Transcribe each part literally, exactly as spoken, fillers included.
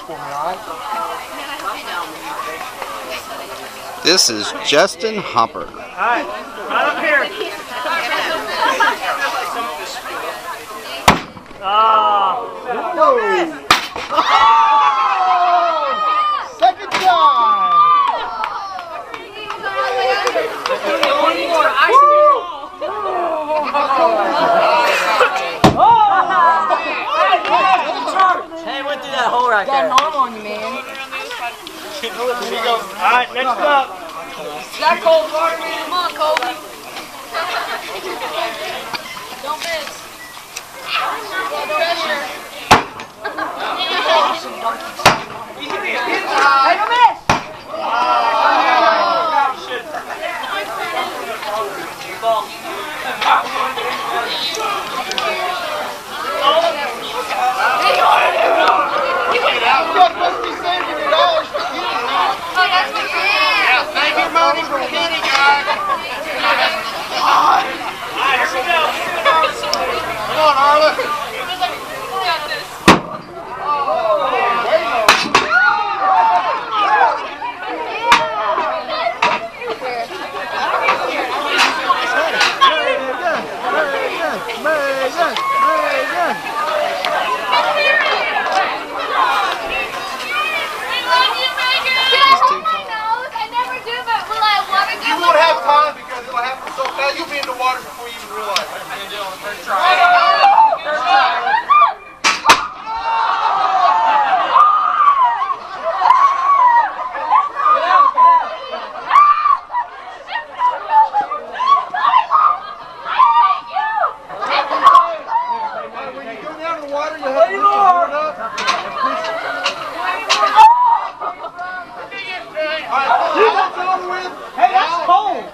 for me, all right? This is Justin Hopper. All right, right up here. Ah, oh. Second time. One more. Hey, went through that hole right there. Got an arm on you, man. Here you go. All right, next up. Is that cold water, man? Come on, Colby. Don't miss. Pressure. Hey, don't miss. You'll be in the water before you even realize it. Third try. Third try. When you go down in the water, you have to lift your board up and push it. All right, that's over with. Hey, that's cold.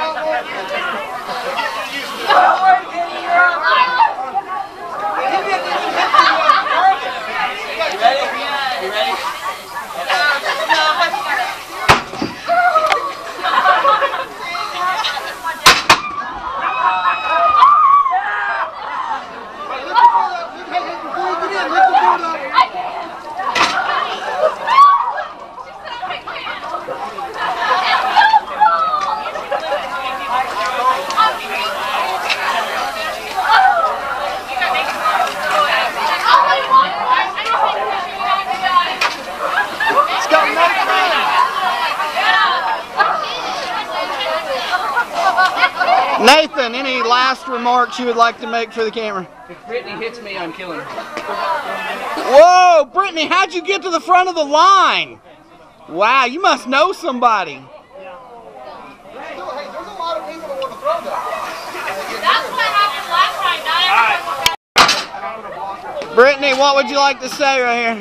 Nathan, any last remarks you would like to make for the camera? If Brittany hits me, I'm killing her. Whoa, Brittany, how'd you get to the front of the line? Wow, you must know somebody. Hey, there's a lot of people that want to throw that. That's what happened last time. Not everyone. Brittany, what would you like to say right here?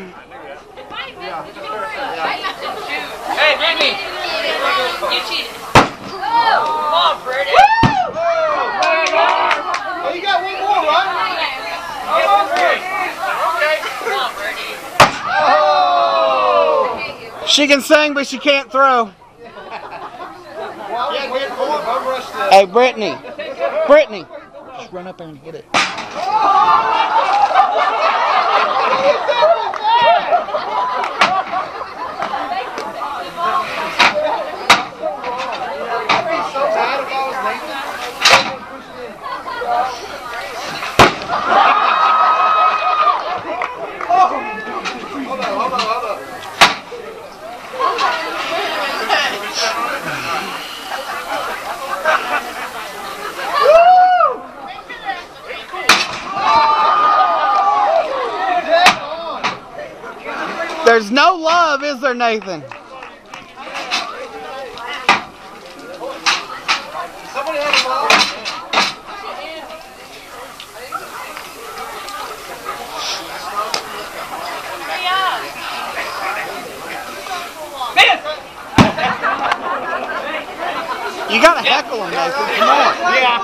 Hey, Brittany! You cheated. Come on, Brittany! Oh, you got one more, right? Come on, Brittany! Oh! She can sing, but she can't throw. Hey, Brittany. Brittany. Just run up there and hit it. There's no love, is there, Nathan? Somebody had a ball. You gotta heckle him, Nathan. Come on. Yeah.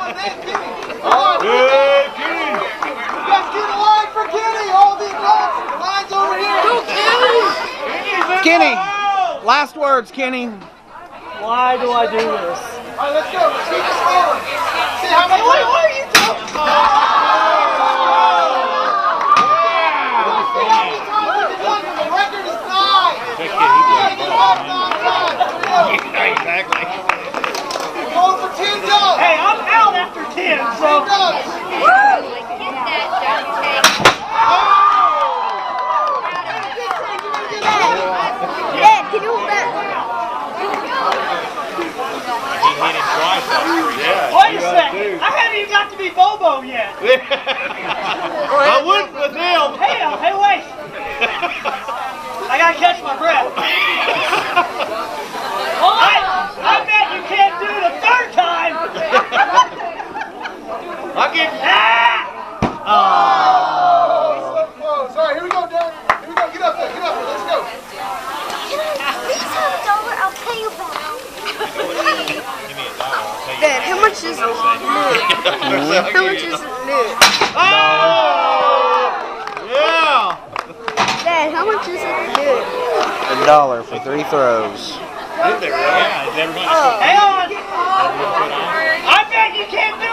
Hey, Kenny. You guys get a line for Kenny. All the adults. The line's over here. Go, Kenny. Kenny, last words, Kenny. Why do I do this? All right, let's go. Let's keep this going. See how many. What are you doing? Oh. Yeah. See how many times we can do it. The record is go yet. I went with him. Hey, uh, hey, wait. I gotta catch my breath. I, I bet you can't do it a third time. I get. Ah! Oh. So close. All right, here we go, Dad. Here we go. Get up there. Get up there. Let's go. Please have a dollar, I'll pay you back. Dad, how much is it? How much is it? Oh! Yeah! Dad, how much is it? A dollar for three throws. Hang on. I bet you can't do